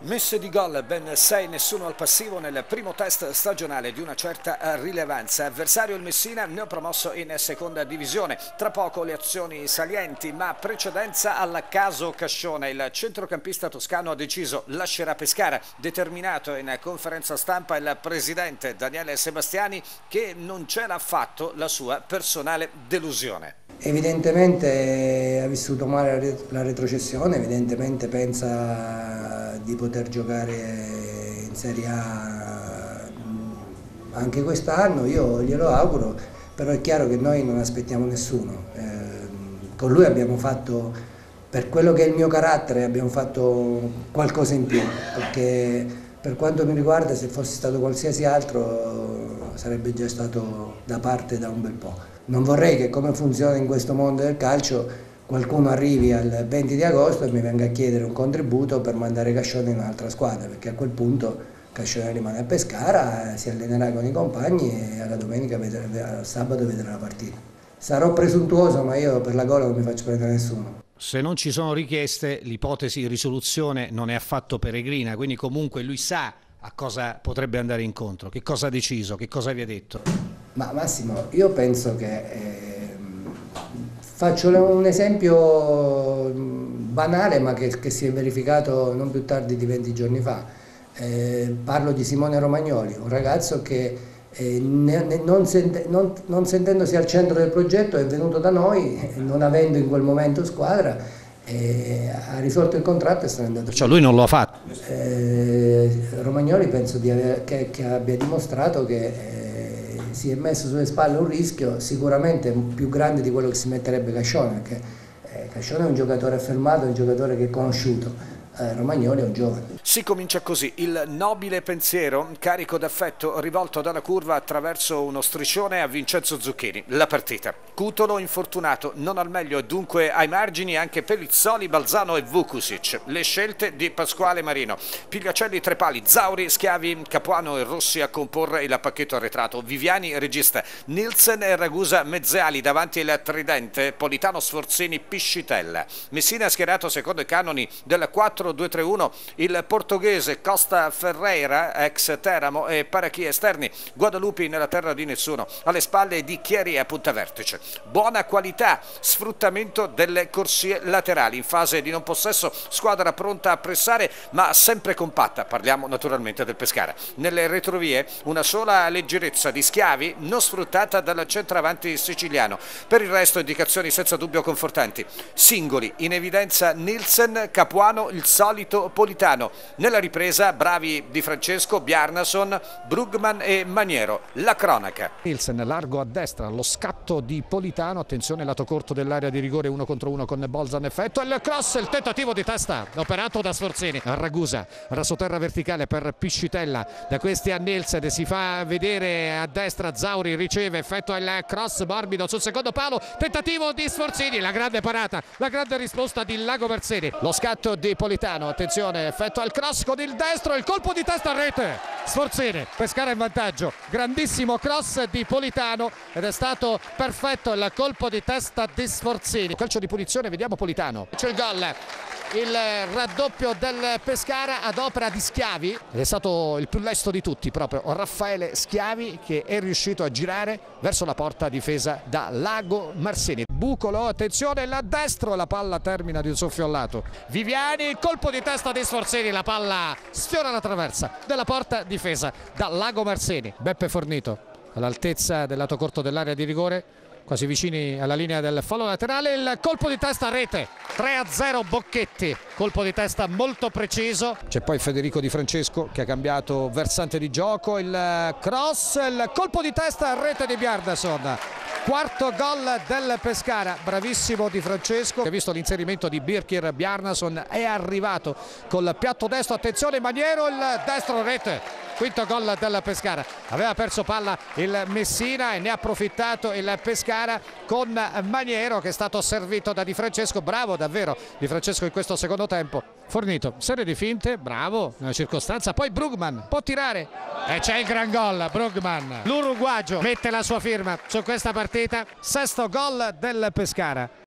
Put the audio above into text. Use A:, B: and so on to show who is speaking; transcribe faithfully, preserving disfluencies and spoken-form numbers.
A: Messe di gol, ben sei, nessuno al passivo nel primo test stagionale di una certa rilevanza. Avversario il Messina, neopromosso in seconda divisione. Tra poco le azioni salienti, ma precedenza al caso Cascione. Il centrocampista toscano ha deciso lascerà Pescara. Determinato in conferenza stampa il presidente Daniele Sebastiani, che non ce l'ha fatto la sua personale delusione.
B: Evidentemente ha vissuto male la retrocessione, evidentemente pensa di poter giocare in Serie A anche quest'anno, io glielo auguro, però è chiaro che noi non aspettiamo nessuno. Eh, con lui abbiamo fatto, per quello che è il mio carattere, abbiamo fatto qualcosa in più, perché per quanto mi riguarda se fosse stato qualsiasi altro sarebbe già stato da parte da un bel po'. Non vorrei che, come funziona in questo mondo del calcio, qualcuno arrivi al venti di agosto e mi venga a chiedere un contributo per mandare Cascione in un'altra squadra, perché a quel punto Cascione rimane a Pescara, si allenerà con i compagni e alla domenica, vedrà, al sabato vedrà la partita. Sarò presuntuoso, ma io per la gola non mi faccio prendere nessuno.
C: Se non ci sono richieste, l'ipotesi di risoluzione non è affatto peregrina, quindi comunque lui sa a cosa potrebbe andare incontro, che cosa ha deciso, che cosa vi ha detto.
B: Ma Massimo, io penso che, eh, faccio un esempio banale ma che, che si è verificato non più tardi di venti giorni fa, eh, parlo di Simone Romagnoli, un ragazzo che eh, ne, ne, non, sente, non, non sentendosi al centro del progetto è venuto da noi, non avendo in quel momento squadra, eh, ha risolto il contratto e se n'è andato.
C: Cioè lui non lo ha fatto?
B: Eh, Romagnoli penso di aver, che, che abbia dimostrato che eh, si è messo sulle spalle un rischio sicuramente più grande di quello che si metterebbe Cascione, perché eh, Cascione è un giocatore affermato, è un giocatore che è conosciuto. Eh, Romagnoli è un giovane.
A: Si comincia così, il nobile pensiero carico d'affetto rivolto dalla curva attraverso uno striscione a Vincenzo Zucchini. La partita. Cutolo infortunato, non al meglio e dunque ai margini anche Pellizzoli, Balzano e Vukusic. Le scelte di Pasquale Marino. Pigliacelli, Trepali, Zauri, Schiavi, Capuano e Rossi a comporre il pacchetto arretrato. Viviani regista, Nielsen e Ragusa mezzeali davanti il tridente, Politano, Sforzini, Piscitella. Messina schierato secondo i canoni del quattro due tre uno, il portoghese Costa Ferreira, ex Teramo, e parecchi esterni, Guadalupi nella terra di nessuno, alle spalle di Chieri a punta vertice. Buona qualità, sfruttamento delle corsie laterali, in fase di non possesso, squadra pronta a pressare ma sempre compatta, parliamo naturalmente del Pescara. Nelle retrovie una sola leggerezza di Schiavi, non sfruttata dal centravanti siciliano. Per il resto indicazioni senza dubbio confortanti. Singoli, in evidenza Nielsen, Capuano, il solito Politano. Nella ripresa bravi Di Francesco, Bjarnason, Brugman e Maniero. La cronaca.
C: Nielsen largo a destra, lo scatto di Politano, attenzione lato corto dell'area di rigore, uno contro uno con Bolzan effetto, il cross, il tentativo di testa operato da Sforzini. Ragusa, rasoterra verticale per Piscitella, da questi a Nielsen, si fa vedere a destra, Zauri riceve, effettua il cross morbido sul secondo palo, tentativo di Sforzini, la grande parata, la grande risposta di Lago Marzini, lo scatto di Politano, attenzione, effettua il cross con il destro, il colpo di testa a rete, Sforzini, Pescara in vantaggio, grandissimo cross di Politano ed è stato perfetto il colpo di testa di Sforzini. Calcio di punizione, vediamo Politano, c'è il gol, il raddoppio del Pescara ad opera di Schiavi ed è stato il più lesto di tutti proprio Raffaele Schiavi, che è riuscito a girare verso la porta difesa da Lago Marzini. Bucolo, attenzione, là destro, la palla termina di un soffio al lato. Viviani, il colpo di testa di Sforzini, la palla sfiora la traversa della porta difesa da Lago Marzini. Beppe Fornito all'altezza del lato corto dell'area di rigore, quasi vicini alla linea del fallo laterale, il colpo di testa a rete, tre a zero Bocchetti, colpo di testa molto preciso. C'è poi Federico Di Francesco che ha cambiato versante di gioco, il cross, il colpo di testa a rete di Bjarnason. Quarto gol del Pescara, bravissimo Di Francesco, che ha visto l'inserimento di Birkir. Bjarnason è arrivato col piatto destro, attenzione Maniero, il destro rete. Quinto gol del Pescara, aveva perso palla il Messina e ne ha approfittato il Pescara con Maniero, che è stato servito da Di Francesco. Bravo davvero Di Francesco in questo secondo tempo. Fornito, serie di finte, bravo nella circostanza, poi Brugman può tirare e c'è il gran gol. Brugman, l'uruguagio, mette la sua firma su questa partita, sesto gol del Pescara.